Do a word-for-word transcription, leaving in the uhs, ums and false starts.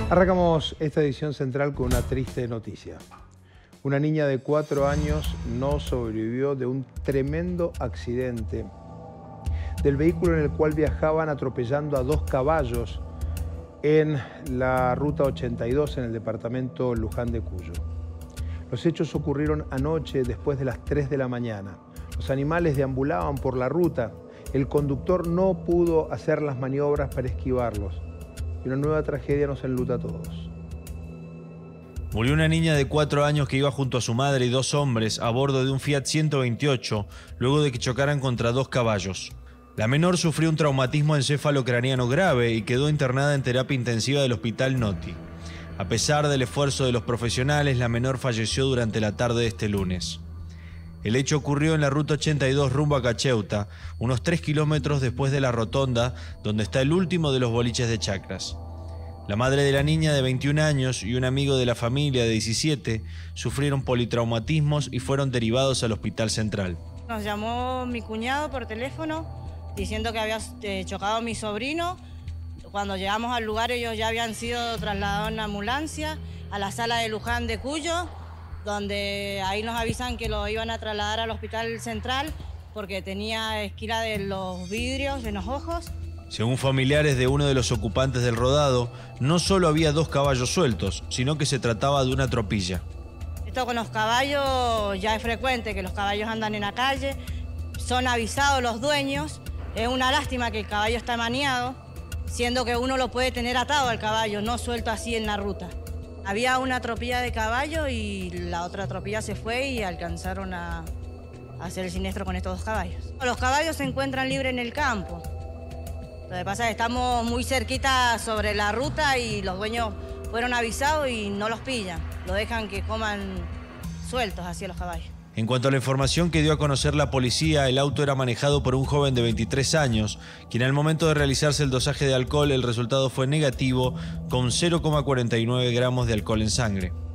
Arrancamos esta edición central con una triste noticia. Una niña de cuatro años no sobrevivió de un tremendo accidente del vehículo en el cual viajaban atropellando a dos caballos en la ruta ochenta y dos en el departamento Luján de Cuyo. Los hechos ocurrieron anoche después de las tres de la mañana. Los animales deambulaban por la ruta. El conductor no pudo hacer las maniobras para esquivarlos. Y una nueva tragedia nos enluta a todos. Murió una niña de cuatro años que iba junto a su madre y dos hombres a bordo de un Fiat ciento veintiocho luego de que chocaran contra dos caballos. La menor sufrió un traumatismo encéfalo-craneano grave y quedó internada en terapia intensiva del Hospital Noti. A pesar del esfuerzo de los profesionales, la menor falleció durante la tarde de este lunes. El hecho ocurrió en la ruta ochenta y dos rumbo a Cacheuta, unos tres kilómetros después de la rotonda, donde está el último de los boliches de Chacras. La madre de la niña de veintiún años y un amigo de la familia de diecisiete sufrieron politraumatismos y fueron derivados al Hospital Central. Nos llamó mi cuñado por teléfono diciendo que había eh, chocado a mi sobrino. Cuando llegamos al lugar ellos ya habían sido trasladados en ambulancia a la sala de Luján de Cuyo, donde ahí nos avisan que lo iban a trasladar al Hospital Central porque tenía esquila de los vidrios en los ojos. Según familiares de uno de los ocupantes del rodado, no solo había dos caballos sueltos, sino que se trataba de una tropilla. Esto con los caballos ya es frecuente, que los caballos andan en la calle, son avisados los dueños. Es una lástima que el caballo está maniado, siendo que uno lo puede tener atado al caballo, no suelto así en la ruta. Había una tropilla de caballo y la otra tropilla se fue y alcanzaron a, a hacer el siniestro con estos dos caballos. Los caballos se encuentran libres en el campo. Lo que pasa es que estamos muy cerquita sobre la ruta y los dueños fueron avisados y no los pillan. Lo dejan que coman sueltos así los caballos. En cuanto a la información que dio a conocer la policía, el auto era manejado por un joven de veintitrés años, quien al momento de realizarse el dosaje de alcohol, el resultado fue negativo, con cero coma cuarenta y nueve gramos de alcohol en sangre.